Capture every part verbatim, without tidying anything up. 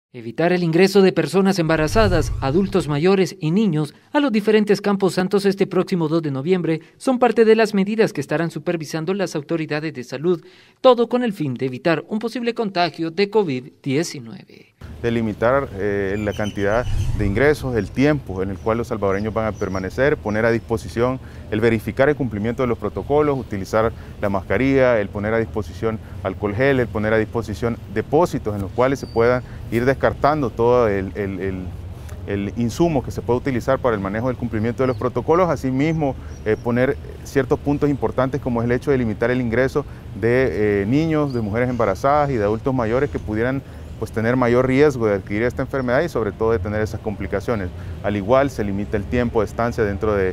Evitar el ingreso de personas embarazadas, adultos mayores y niños a los diferentes campos santos este próximo dos de noviembre son parte de las medidas que estarán supervisando las autoridades de salud, todo con el fin de evitar un posible contagio de COVID diecinueve. De limitar eh, la cantidad de ingresos, el tiempo en el cual los salvadoreños van a permanecer, poner a disposición el verificar el cumplimiento de los protocolos, utilizar la mascarilla, el poner a disposición alcohol gel, el poner a disposición depósitos en los cuales se puedan ir descartando todo el, el, el, el insumo que se puede utilizar para el manejo del cumplimiento de los protocolos, asimismo eh, poner ciertos puntos importantes como es el hecho de limitar el ingreso de eh, niños, de mujeres embarazadas y de adultos mayores que pudieran pues tener mayor riesgo de adquirir esta enfermedad y sobre todo de tener esas complicaciones. Al igual se limita el tiempo de estancia dentro de,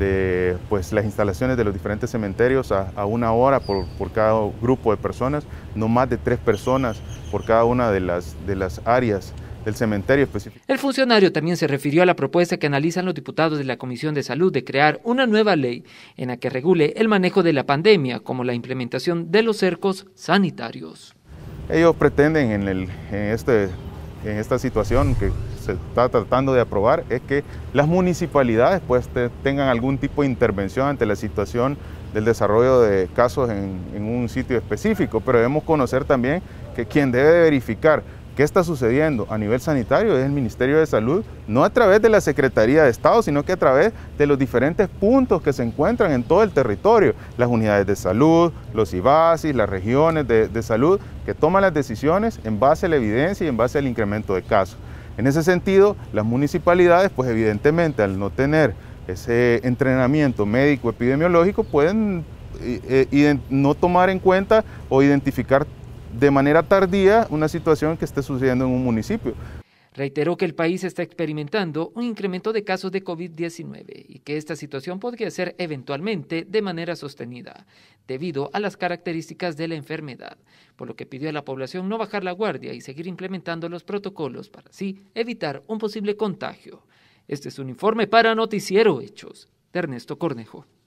de pues, las instalaciones de los diferentes cementerios a, a una hora por, por cada grupo de personas, no más de tres personas por cada una de las, de las áreas del cementerio específico. El funcionario también se refirió a la propuesta que analizan los diputados de la Comisión de Salud de crear una nueva ley en la que regule el manejo de la pandemia, como la implementación de los cercos sanitarios. Ellos pretenden en, el, en, este, en esta situación que se está tratando de aprobar es que las municipalidades pues, te, tengan algún tipo de intervención ante la situación del desarrollo de casos en, en un sitio específico, pero debemos conocer también que quien debe verificar qué está sucediendo a nivel sanitario es el Ministerio de Salud, no a través de la Secretaría de Estado, sino que a través de los diferentes puntos que se encuentran en todo el territorio, las unidades de salud, los I B A S I, las regiones de, de salud, que toman las decisiones en base a la evidencia y en base al incremento de casos. En ese sentido, las municipalidades, pues evidentemente al no tener ese entrenamiento médico epidemiológico, pueden eh, eh, no tomar en cuenta o identificar de manera tardía una situación que esté sucediendo en un municipio. Reiteró que el país está experimentando un incremento de casos de COVID diecinueve y que esta situación podría ser eventualmente de manera sostenida, debido a las características de la enfermedad, por lo que pidió a la población no bajar la guardia y seguir implementando los protocolos para así evitar un posible contagio. Este es un informe para Noticiero Hechos, de Ernesto Cornejo.